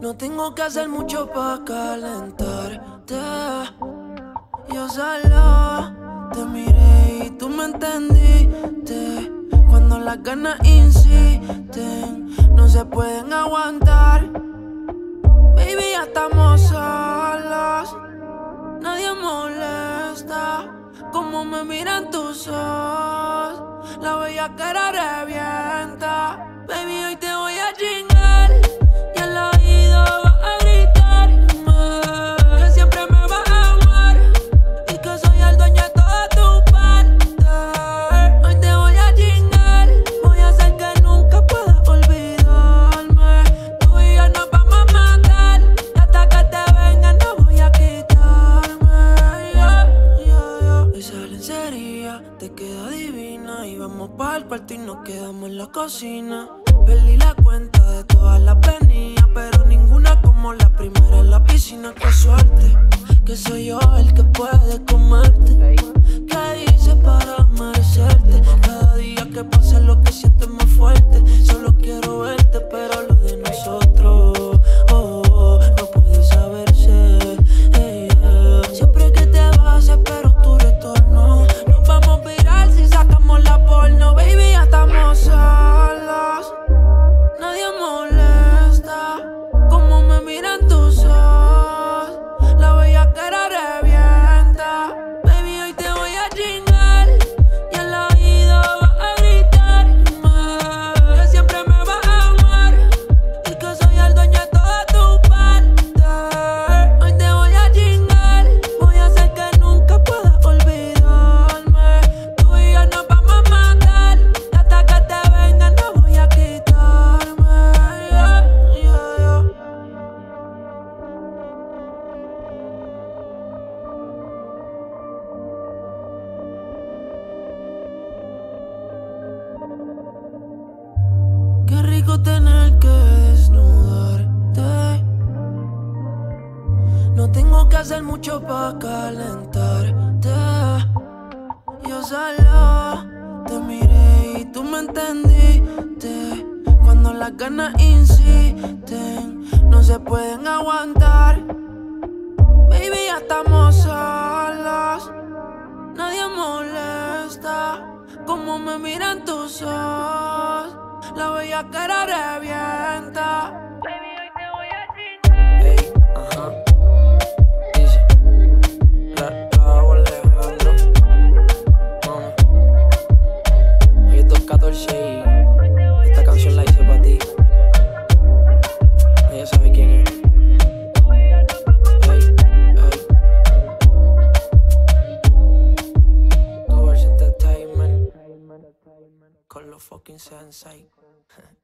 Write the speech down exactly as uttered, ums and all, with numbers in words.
No tengo que hacer mucho para calentarte. Yo solo te miré y tú me entendiste. Cuando las ganas insisten, no se pueden aguantar. Baby, ya estamos solos, nadie molesta. Como me miran tus ojos, la bellaquera revienta. Baby, hoy te voy a chingar y al oído vas a gritarme que siempre me vas a amar y que soy el dueño de toda tu parte. Hoy te voy a chingar, voy a hacer que nunca puedas olvidarme. Tú y yo nos vamos a matar y hasta que te venga no voy a quitarme. Yeah, yeah, yeah. Esa lencería te queda divina y vamos pa'l cuarto y nos quedamos en la cocina. Perdí la cuenta de todas las venidas, pero ninguna como la primera en la piscina. Qué suerte, que soy yo el que puede comerte. ¿Qué hice para merecerte? Cada día que pasa lo que siento es más fuerte. Solo quiero verte, pero lo de nosotros oh, oh, no puede saberse. Hey, yeah. Siempre que te vas espero tu retorno. Nos vamos a virar si sacamos la porno. Baby, ya estamos solos, nadie molesta. Como me miran tus ojos, la bellaquera revienta. Baby, hoy te voy a chingar y al oído vas a gritarme que siempre me vas a amar y que soy el dueño de toda tu parte. Hoy te voy a chingar, voy a hacer que nunca puedas olvidarme. Tú y yo nos vamos a matar y hasta que te venga no voy a quitarme. Yeah, yeah, yeah. Qué rico tener que desnudarte. No tengo que hacer mucho para calentarte. Yo solo te miré y tú me entendiste. Cuando las ganas insisten, no se pueden aguantar. Baby, ya estamos solos, nadie molesta. Como me miran tus ojos, la bellaquera revienta. Baby, hoy te voy a chingar. Ey, ajá. Dice La, la hago Alejandro. Mami. Hoy es dos catorce y esta canción la hice pa' ti. Ella sabe quién es. Ey, ey. Towards Entertainment con los fucking Sensei.